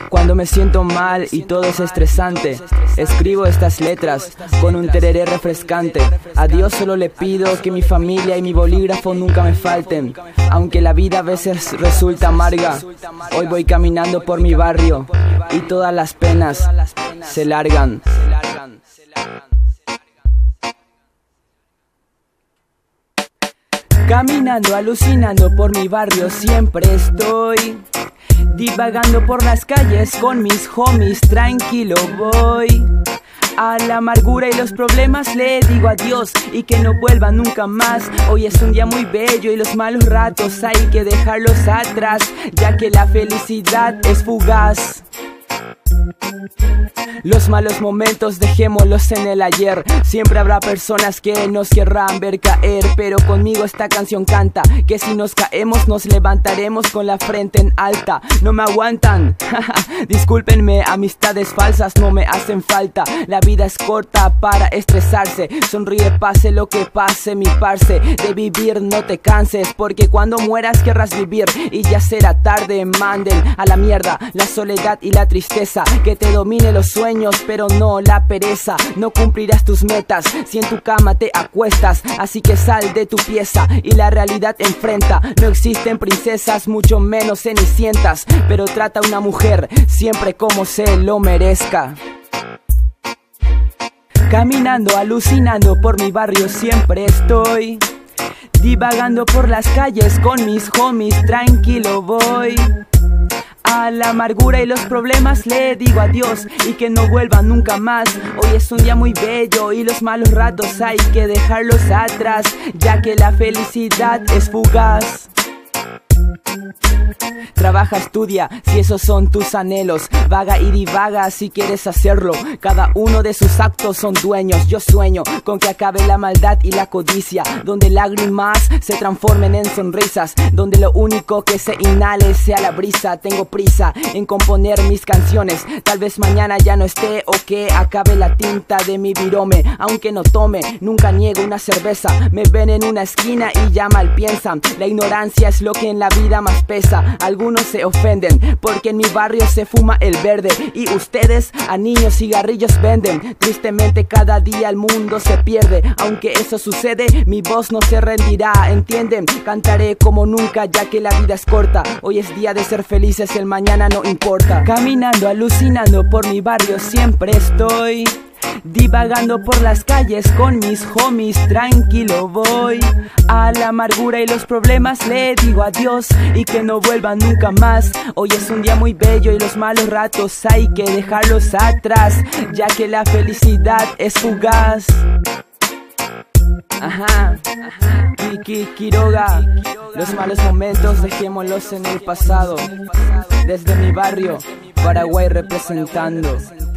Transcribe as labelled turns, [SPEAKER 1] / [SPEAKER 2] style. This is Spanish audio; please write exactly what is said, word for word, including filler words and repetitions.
[SPEAKER 1] Cuando me siento mal y todo es estresante, escribo estas letras con un tereré refrescante. A Dios solo le pido que mi familia y mi bolígrafo nunca me falten. Aunque la vida a veces resulta amarga, hoy voy caminando por mi barrio y todas las penas se largan. Caminando, alucinando por mi barrio siempre estoy, divagando por las calles con mis homies, tranquilo voy. A la amargura y los problemas le digo adiós y que no vuelvan nunca más. Hoy es un día muy bello y los malos ratos hay que dejarlos atrás, ya que la felicidad es fugaz. Los malos momentos dejémoslos en el ayer. Siempre habrá personas que nos querrán ver caer, pero conmigo esta canción canta que si nos caemos nos levantaremos con la frente en alta. No me aguantan, discúlpenme, amistades falsas no me hacen falta. La vida es corta para estresarse, sonríe pase lo que pase mi parce. De vivir no te canses, porque cuando mueras querrás vivir y ya será tarde. Manden a la mierda la soledad y la tristeza, que te domine los sueños pero no la pereza. No cumplirás tus metas si en tu cama te acuestas, así que sal de tu pieza y la realidad enfrenta. No existen princesas, mucho menos cenicientas, pero trata a una mujer siempre como se lo merezca. Caminando, alucinando por mi barrio siempre estoy, divagando por las calles con mis homies, tranquilo voy. A la amargura y los problemas le digo adiós y que no vuelvan nunca más. Hoy es un día muy bello y los malos ratos hay que dejarlos atrás, ya que la felicidad es fugaz. Trabaja, estudia, si esos son tus anhelos. Vaga y divaga si quieres hacerlo. Cada uno de sus actos son dueños. Yo sueño con que acabe la maldad y la codicia, donde lágrimas se transformen en sonrisas, donde lo único que se inhale sea la brisa. Tengo prisa en componer mis canciones, tal vez mañana ya no esté o que acabe la tinta de mi virome. Aunque no tome, nunca niego una cerveza. Me ven en una esquina y ya mal piensan. La ignorancia es lo que en la vida más pesa. Algunos se ofenden porque en mi barrio se fuma el verde y ustedes a niños cigarrillos venden. Tristemente cada día el mundo se pierde. Aunque eso sucede, mi voz no se rendirá, ¿entienden? Cantaré como nunca, ya que la vida es corta. Hoy es día de ser felices, el mañana no importa. Caminando, alucinando por mi barrio siempre estoy, divagando por las calles con mis homies, tranquilo voy. A la amargura y los problemas le digo adiós y que no vuelvan nunca más. Hoy es un día muy bello y los malos ratos hay que dejarlos atrás, ya que la felicidad es fugaz. Ajá, Kiki Quiroga, los malos momentos dejémoslos en el pasado. Desde mi barrio, Paraguay representando.